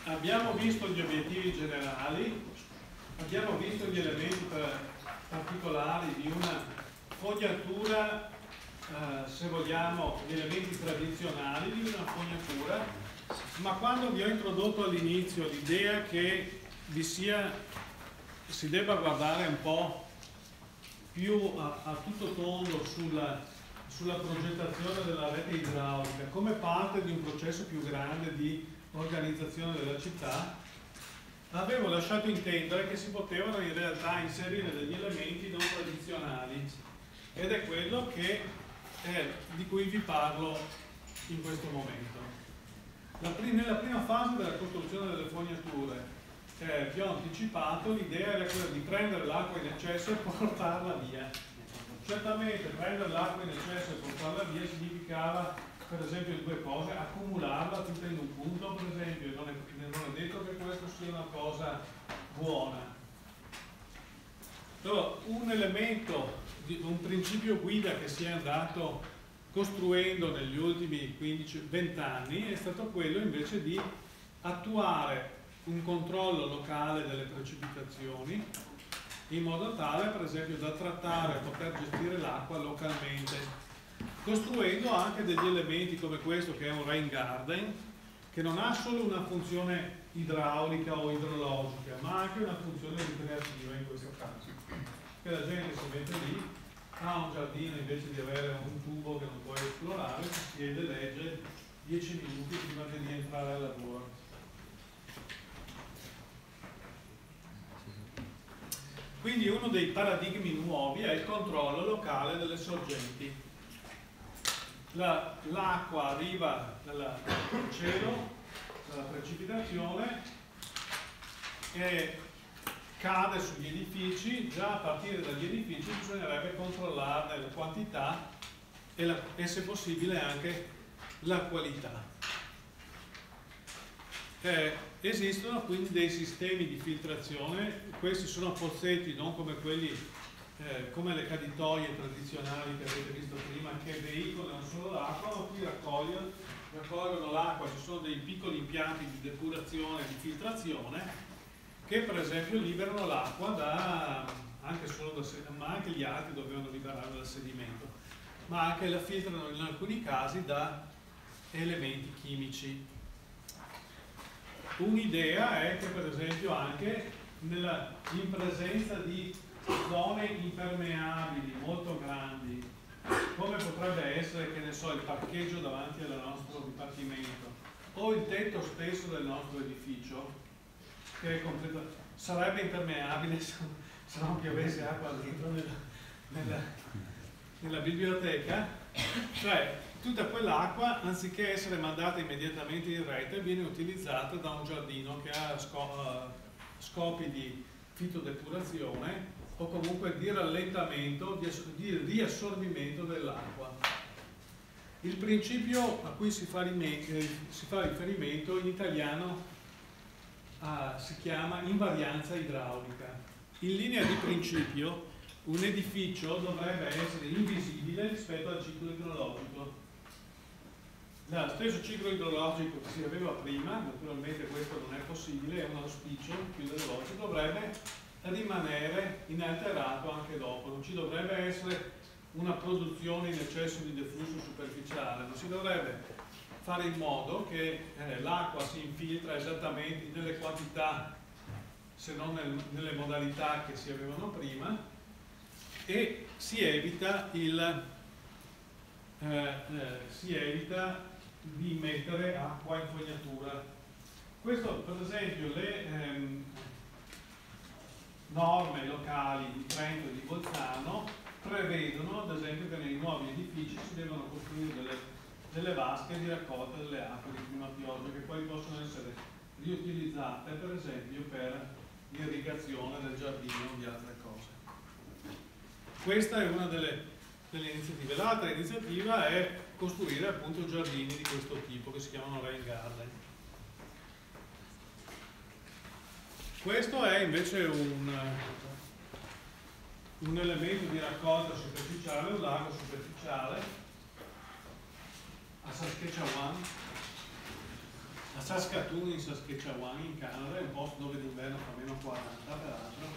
abbiamo visto gli obiettivi generali, abbiamo visto gli elementi particolari di una fognatura, se vogliamo, gli elementi tradizionali di una fognatura, ma quando vi ho introdotto all'inizio l'idea che si debba guardare un po' più a tutto tondo sulla progettazione della rete idraulica come parte di un processo più grande di organizzazione della città, avevo lasciato intendere che si potevano in realtà inserire degli elementi non tradizionali, ed è quello di cui vi parlo in questo momento. Nella prima fase della costruzione delle fognature vi ho anticipato, l'idea era quella di prendere l'acqua in eccesso e portarla via. Certamente prendere l'acqua in eccesso e portarla via significava, per esempio, due cose: accumularla tutta in un punto, per esempio. Non è detto che questo sia una cosa buona. Allora, un elemento, un principio guida che si è andato costruendo negli ultimi 15-20 anni è stato quello invece di attuare un controllo locale delle precipitazioni, in modo tale, per esempio, da trattare e poter gestire l'acqua localmente, costruendo anche degli elementi come questo, che è un rain garden, che non ha solo una funzione idraulica o idrologica, ma anche una funzione ricreativa in questo caso. Che la gente si mette lì, ha un giardino invece di avere un tubo che non puoi esplorare, si siede e legge 10 minuti prima di entrare al lavoro. Quindi uno dei paradigmi nuovi è il controllo locale delle sorgenti. L'acqua arriva dal cielo, dalla precipitazione, e cade sugli edifici. Già a partire dagli edifici bisognerebbe controllarne la quantità e se possibile anche la qualità. Esistono quindi dei sistemi di filtrazione. Questi sono pozzetti non come quelli, come le caditoie tradizionali che avete visto prima, che veicolano solo l'acqua, ma qui raccolgono l'acqua. Ci sono dei piccoli impianti di depurazione e di filtrazione che per esempio liberano l'acqua anche solo da sedimento, ma anche gli altri dovevano liberarla dal sedimento, ma anche la filtrano in alcuni casi da elementi chimici. Un'idea è che per esempio anche in presenza di zone impermeabili molto grandi, come potrebbe essere, che ne so, il parcheggio davanti al nostro dipartimento o il tetto stesso del nostro edificio, che è sarebbe impermeabile se non piovesse acqua dentro nella biblioteca, cioè tutta quell'acqua, anziché essere mandata immediatamente in rete, viene utilizzata da un giardino che ha scopi di fitodepurazione o comunque di rallentamento, di riassorbimento dell'acqua. Il principio a cui si fa riferimento in italiano si chiama invarianza idraulica. In linea di principio, un edificio dovrebbe essere invisibile rispetto al ciclo idrologico. Lo stesso ciclo idrologico che si aveva prima, naturalmente questo non è possibile, è un auspicio più delle volte, dovrebbe rimanere inalterato anche dopo. Non ci dovrebbe essere una produzione in eccesso di deflusso superficiale, non si dovrebbe fare in modo che l'acqua si infiltra esattamente nelle quantità, se non nelle modalità che si avevano prima, e si evita di mettere acqua in fognatura. Questo, per esempio, le norme locali di Trento e di Bolzano prevedono, ad esempio, che nei nuovi edifici si devono costruire delle vasche di raccolta delle acque di prima pioggia, che poi possono essere riutilizzate, per esempio, per l'irrigazione del giardino o di altre cose. Questa è una delle iniziative. L'altra iniziativa è costruire appunto giardini di questo tipo che si chiamano rain garden. Questo è invece un elemento di raccolta superficiale, un lago superficiale a Saskatchewan, a Saskatoon in Saskatchewan in Canada, è un posto dove d'inverno fa meno 40 peraltro,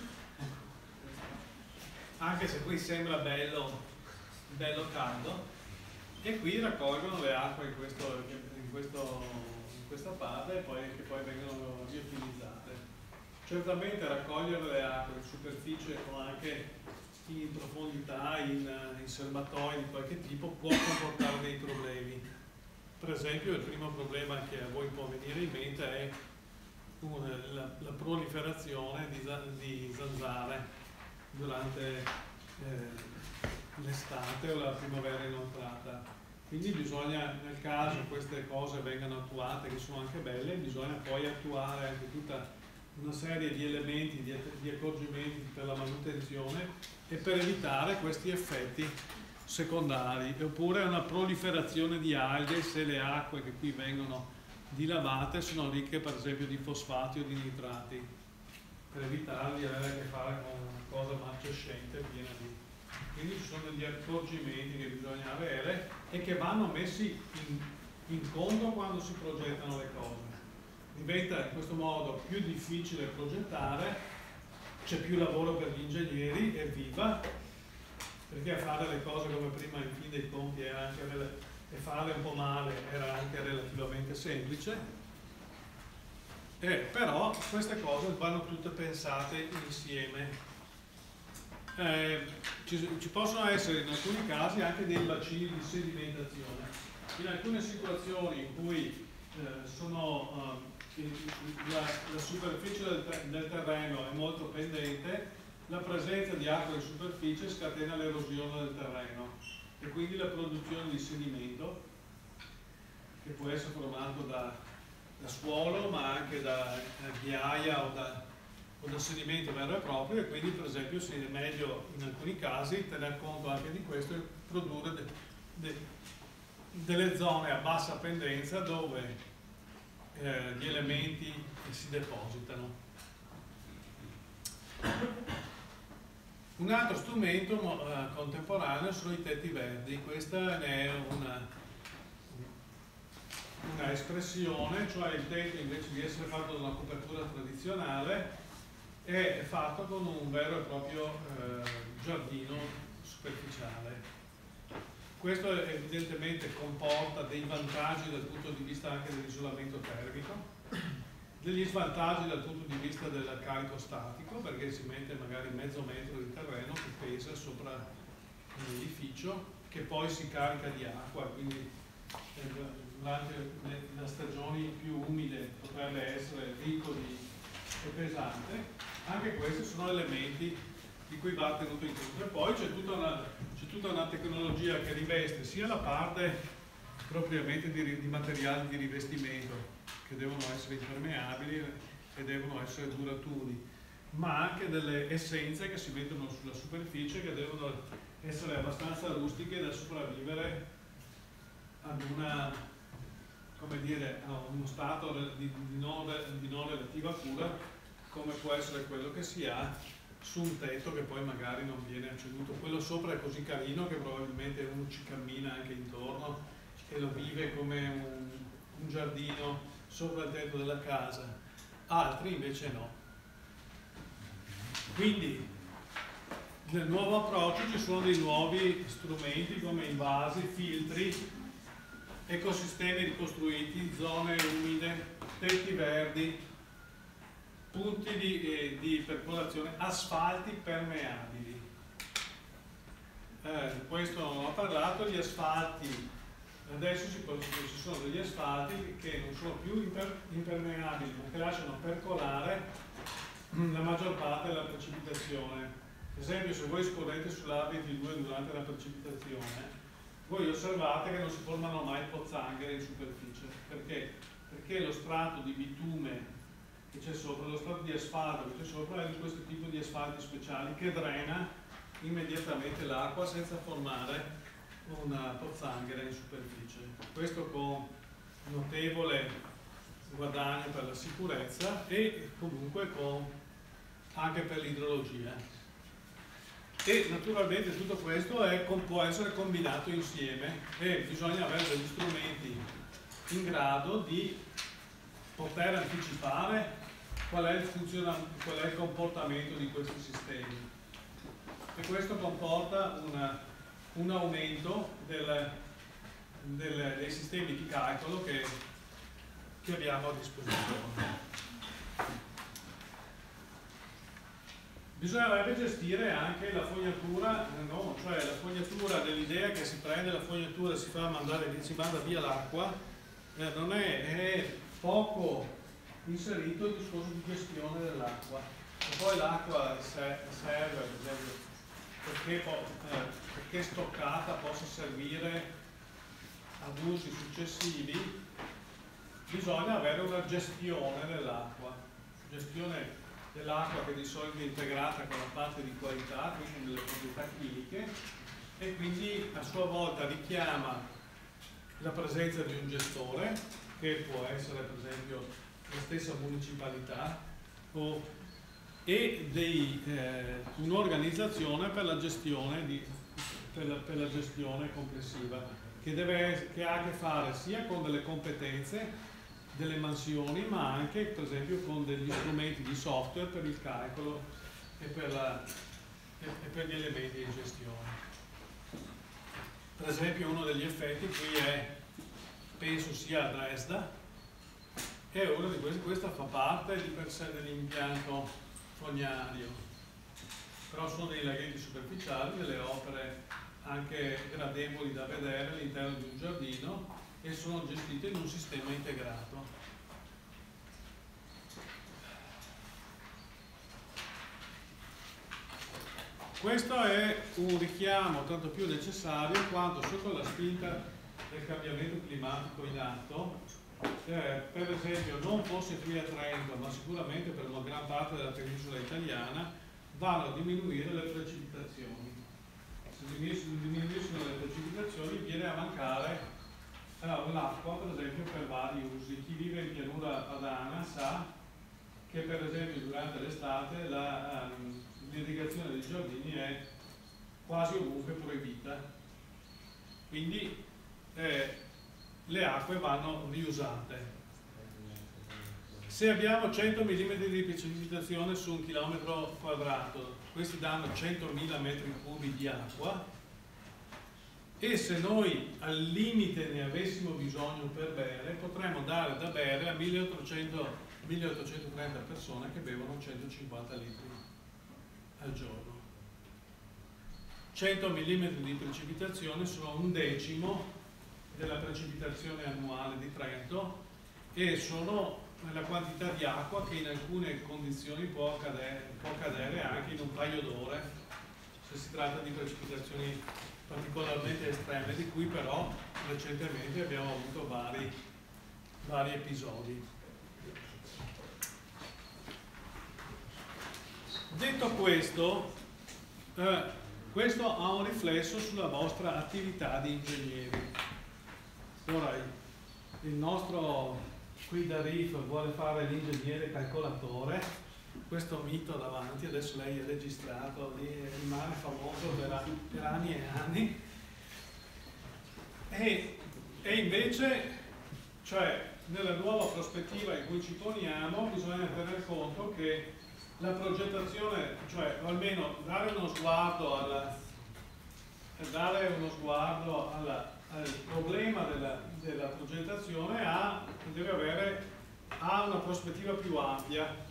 anche se qui sembra bello caldo, e qui raccolgono le acque in questa parte che poi vengono riutilizzate. Certamente raccogliere le acque in superficie o anche in profondità, in serbatoi di qualche tipo, può comportare dei problemi. Per esempio, il primo problema che a voi può venire in mente è la proliferazione di zanzare durante l'estate o la primavera inoltrata. Quindi bisogna, nel caso queste cose vengano attuate, che sono anche belle, bisogna poi attuare anche tutta una serie di elementi, di accorgimenti per la manutenzione e per evitare questi effetti secondari, oppure una proliferazione di alghe se le acque che qui vengono dilavate sono ricche per esempio di fosfati o di nitrati, per evitare di avere a che fare con una cosa marcescente piena di... Quindi ci sono degli accorgimenti che bisogna avere e che vanno messi in conto quando si progettano le cose. Diventa in questo modo più difficile progettare, c'è più lavoro per gli ingegneri, evviva, perché a fare le cose come prima in fin dei conti era anche e farle un po' male era anche relativamente semplice, però queste cose vanno tutte pensate insieme. Ci possono essere in alcuni casi anche dei bacini di sedimentazione. In alcune situazioni in cui la superficie del terreno è molto pendente, la presenza di acqua in superficie scatena l'erosione del terreno e quindi la produzione di sedimento, che può essere formato da suolo ma anche da ghiaia o da sedimento vero e proprio, e quindi per esempio è meglio in alcuni casi tener conto anche di questo e produrre delle zone a bassa pendenza dove gli elementi si depositano. Un altro strumento contemporaneo sono i tetti verdi. Questa ne è una espressione, cioè il tetto invece di essere fatto da una copertura tradizionale è fatto con un vero e proprio giardino superficiale. Questo evidentemente comporta dei vantaggi dal punto di vista anche dell'isolamento termico, degli svantaggi dal punto di vista del carico statico, perché si mette magari mezzo metro di terreno che pesa sopra un edificio, che poi si carica di acqua, quindi durante le stagioni più umide potrebbe essere ricco e pesante. Anche questi sono elementi di cui va tenuto in conto. E poi c'è tutta una tecnologia che riveste sia la parte propriamente di materiali di rivestimento, che devono essere impermeabili e devono essere duraturi, ma anche delle essenze che si mettono sulla superficie che devono essere abbastanza rustiche da sopravvivere ad a uno stato di non relativa cura, come può essere quello che si ha su un tetto che poi magari non viene acceduto. Quello sopra è così carino che probabilmente uno ci cammina anche intorno e lo vive come un giardino sopra il tetto della casa, altri invece no. Quindi nel nuovo approccio ci sono dei nuovi strumenti come i vasi, filtri, ecosistemi ricostruiti, zone umide, tetti verdi, punti di percolazione, asfalti permeabili. Questo non ho parlato, gli asfalti, adesso ci sono degli asfalti che non sono più impermeabili, ma che lasciano percolare la maggior parte della precipitazione. Per esempio, se voi scorrete sull'A22 durante la precipitazione, voi osservate che non si formano mai pozzanghere in superficie. Perché? Perché lo strato di bitume che c'è sopra, lo strato di asfalto che c'è sopra è di questo tipo di asfalti speciali che drena immediatamente l'acqua senza formare una pozzanghera in superficie. Questo con notevole guadagno per la sicurezza e comunque anche per l'idrologia. E naturalmente tutto questo può essere combinato insieme e bisogna avere degli strumenti in grado di poter anticipare qual è il comportamento di questi sistemi. E questo comporta un aumento dei sistemi di calcolo che abbiamo a disposizione. Bisognerebbe gestire anche la fognatura, no? Cioè la fognatura dell'idea che si prende la fognatura e si manda via l'acqua, non è perché inserito il discorso di gestione dell'acqua. E poi l'acqua serve, per esempio, perché stoccata possa servire ad usi successivi, bisogna avere una gestione dell'acqua. Gestione dell'acqua che di solito è integrata con la parte di qualità, quindi delle proprietà chimiche, e quindi a sua volta richiama la presenza di un gestore, che può essere per esempio la stessa municipalità, e un'organizzazione per la gestione complessiva, che ha a che fare sia con delle competenze, delle mansioni, ma anche per esempio con degli strumenti di software per il calcolo e per gli elementi di gestione. Per esempio uno degli effetti qui penso sia a Dresda, e uno di questa fa parte di per sé dell'impianto fognario, però sono dei laghetti superficiali, delle opere anche gradevoli da vedere all'interno di un giardino, e sono gestite in un sistema integrato. Questo è un richiamo tanto più necessario quanto sotto la spinta del cambiamento climatico in atto, per esempio non fosse qui a Trento, ma sicuramente per una gran parte della penisola italiana, vanno a diminuire le precipitazioni. Se diminuiscono le precipitazioni viene a mancare l'acqua, per esempio, per vari usi. Chi vive in pianura padana sa che per esempio durante l'estate l'irrigazione dei giardini è quasi ovunque proibita, quindi le acque vanno riusate. Se abbiamo 100 mm di precipitazione su un chilometro quadrato, questi danno 100.000 metri cubi di acqua, e se noi al limite ne avessimo bisogno per bere, potremmo dare da bere a 1830 persone che bevono 150 litri al giorno. 100 mm di precipitazione sono un decimo della precipitazione annuale di Trento, e sono la quantità di acqua che in alcune condizioni può cadere anche in un paio d'ore, se si tratta di precipitazioni particolarmente estreme, di cui però recentemente abbiamo avuto vari episodi. Detto questo, questo ha un riflesso sulla vostra attività di ingegneri. Ora, il nostro qui da RIF vuole fare l'ingegnere calcolatore, questo mito davanti, adesso lei è registrato e rimane famoso per anni e anni, e invece, cioè, nella nuova prospettiva in cui ci poniamo, bisogna tener conto che la progettazione, cioè o almeno dare uno sguardo al problema della progettazione ha una prospettiva più ampia.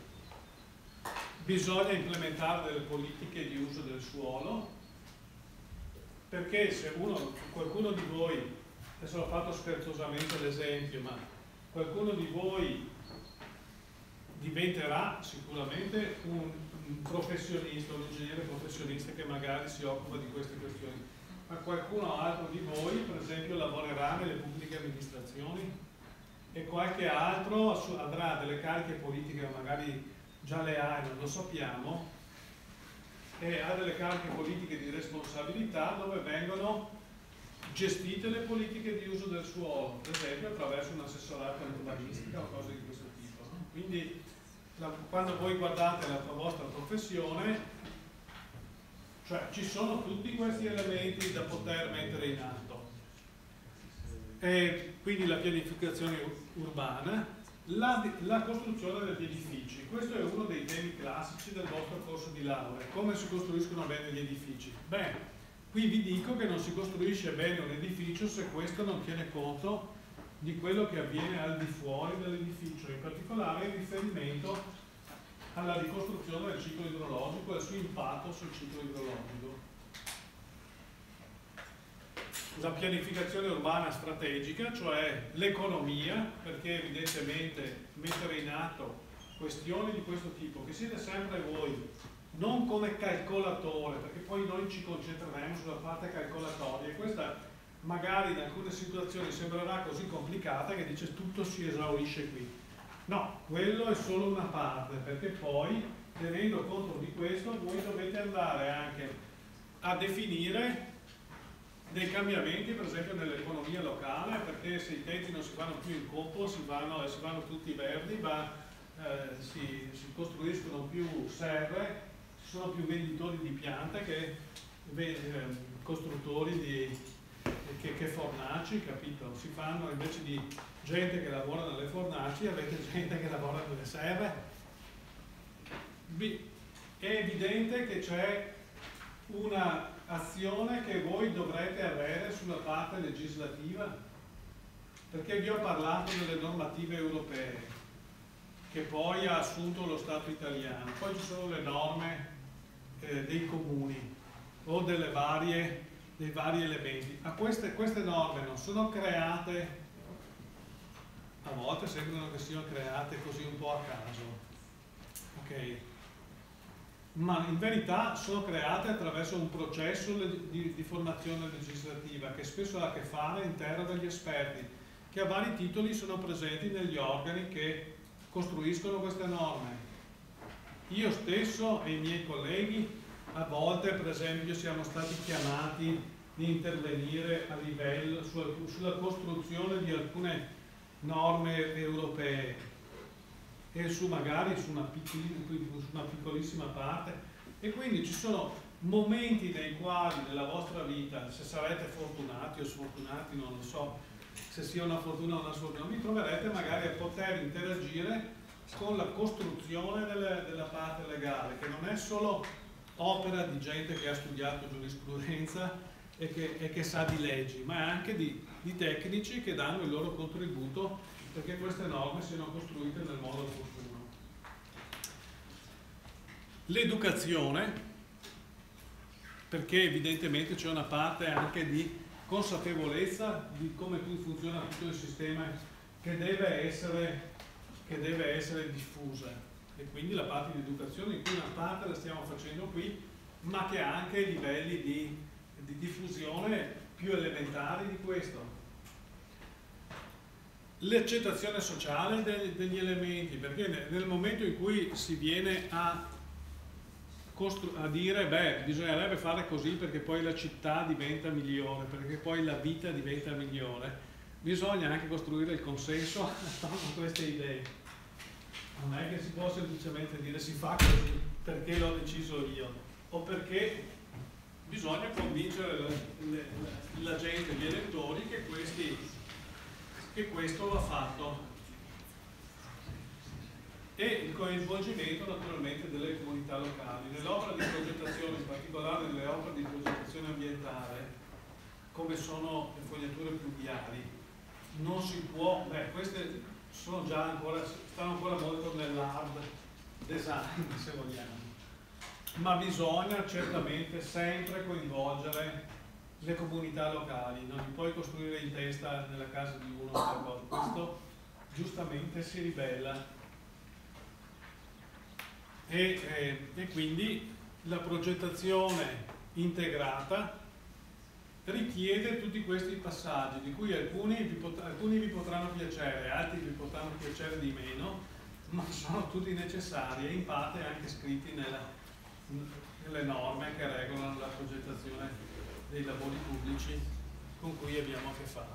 Bisogna implementare delle politiche di uso del suolo, perché se qualcuno di voi, adesso l'ho fatto scherzosamente l'esempio, ma qualcuno di voi diventerà sicuramente un professionista, un ingegnere professionista che magari si occupa di queste questioni, ma qualcuno altro di voi per esempio lavorerà nelle pubbliche amministrazioni, e qualche altro avrà delle cariche politiche, magari già le ha e non lo sappiamo, e ha delle cariche politiche di responsabilità dove vengono gestite le politiche di uso del suolo, per esempio attraverso un assessorato all'urbanistica o cose di questo tipo, no? Quindi quando voi guardate la vostra professione, cioè ci sono tutti questi elementi da poter mettere in atto, e quindi la pianificazione urbana, La costruzione degli edifici, questo è uno dei temi classici del vostro corso di laurea. Come si costruiscono bene gli edifici? Beh, qui vi dico che non si costruisce bene un edificio se questo non tiene conto di quello che avviene al di fuori dell'edificio, in particolare in riferimento alla ricostruzione del ciclo idrologico e al suo impatto sul ciclo idrologico. La pianificazione urbana strategica, cioè l'economia, perché evidentemente mettere in atto questioni di questo tipo, che siete sempre voi, non come calcolatore, perché poi noi ci concentreremo sulla parte calcolatoria, e questa magari in alcune situazioni sembrerà così complicata che dice tutto si esaurisce qui. No, quello è solo una parte, perché poi, tenendo conto di questo, voi dovete andare anche a definire dei cambiamenti, per esempio nell'economia locale, perché se i tetti non si fanno più in coppo, si vanno tutti verdi, ma si costruiscono più serre, ci sono più venditori di piante che costruttori che fornaci, capito? Si fanno, invece di gente che lavora nelle fornaci, avete gente che lavora nelle serre. È evidente che c'è una azione che voi dovrete avere sulla parte legislativa, perché vi ho parlato delle normative europee che poi ha assunto lo Stato italiano, poi ci sono le norme dei comuni o dei vari elementi. Queste norme non sono create, a volte sembrano che siano create così un po' a caso, ok? Ma in verità sono create attraverso un processo di formazione legislativa che spesso ha a che fare interno degli esperti, che a vari titoli sono presenti negli organi che costruiscono queste norme. Io stesso e i miei colleghi a volte, per esempio, siamo stati chiamati di intervenire a livello sulla costruzione di alcune norme europee e magari su una piccolissima parte, e quindi ci sono momenti nei quali nella vostra vita, se sarete fortunati o sfortunati, non lo so se sia una fortuna o una sfortuna, vi troverete magari a poter interagire con la costruzione della parte legale, che non è solo opera di gente che ha studiato giurisprudenza e che sa di leggi, ma anche di tecnici che danno il loro contributo perché queste norme siano costruite nel modo opportuno. L'educazione, perché evidentemente c'è una parte anche di consapevolezza di come funziona tutto il sistema che deve essere diffusa, e quindi la parte di educazione, in cui una parte la stiamo facendo qui, ma che ha anche livelli di diffusione più elementari di questo. L'accettazione sociale degli elementi, perché nel momento in cui si viene a dire beh, bisognerebbe fare così perché poi la città diventa migliore, perché poi la vita diventa migliore, bisogna anche costruire il consenso attorno a queste idee. Non è che si può semplicemente dire si fa così perché l'ho deciso io, o perché bisogna convincere la gente, gli elettori, che questo va fatto, e il coinvolgimento naturalmente delle comunità locali. Nell'opera di progettazione, in particolare nelle opere di progettazione ambientale, come sono le fognature pluviali, non si può, queste sono già stanno ancora molto nell'hard design, se vogliamo, ma bisogna certamente sempre coinvolgere le comunità locali, non li puoi costruire in testa nella casa di uno, questo giustamente si ribella, e quindi la progettazione integrata richiede tutti questi passaggi, di cui alcuni vi potranno piacere, altri vi potranno piacere di meno, ma sono tutti necessari e in parte anche scritti nelle norme che regolano la progettazione dei lavori pubblici con cui abbiamo a che fare.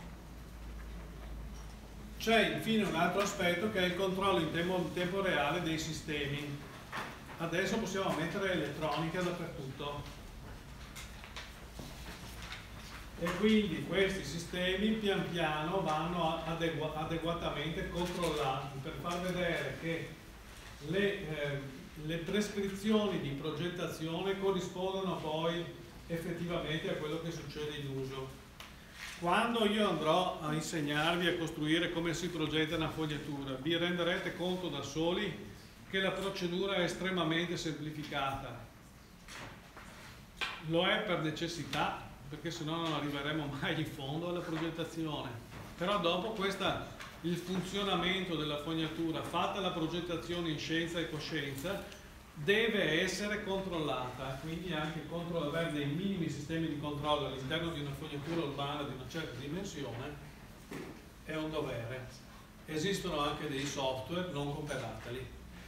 C'è infine un altro aspetto che è il controllo in tempo reale dei sistemi. Adesso possiamo mettere elettronica dappertutto. e quindi questi sistemi pian piano vanno adeguatamente controllati per far vedere che le prescrizioni di progettazione corrispondono poi effettivamente a quello che succede in uso. Quando io andrò a insegnarvi a costruire come si progetta una fognatura, vi renderete conto da soli che la procedura è estremamente semplificata. Lo è per necessità, perché sennò non arriveremo mai in fondo alla progettazione. Però dopo il funzionamento della fognatura, fatta la progettazione in scienza e coscienza, deve essere controllata, quindi anche avere dei minimi sistemi di controllo all'interno di una fognatura urbana di una certa dimensione è un dovere. Esistono anche dei software, non comperateli.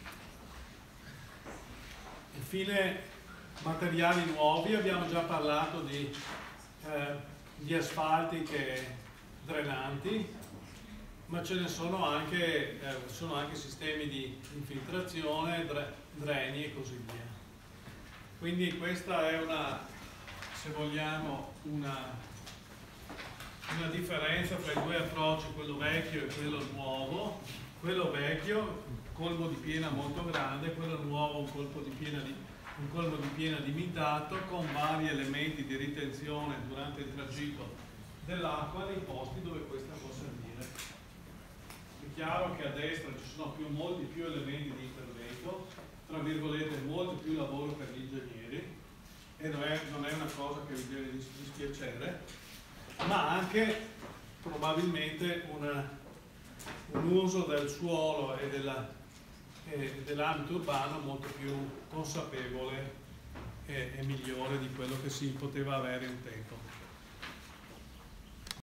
Infine, materiali nuovi, abbiamo già parlato di asfalti drenanti, ma ce ne sono anche sistemi di infiltrazione, dreni e così via. Quindi questa è se vogliamo, una differenza fra i due approcci, quello vecchio e quello nuovo. Quello vecchio, colmo di piena molto grande, quello nuovo, un colmo di piena limitato, con vari elementi di ritenzione durante il tragitto dell'acqua nei posti dove questa può servire. È chiaro che a destra ci sono molti più elementi di intervento, tra virgolette molto più lavoro per gli ingegneri, e non è una cosa che vi deve dispiacere, ma anche probabilmente un uso del suolo e dell'ambito urbano molto più consapevole e migliore di quello che si poteva avere un tempo.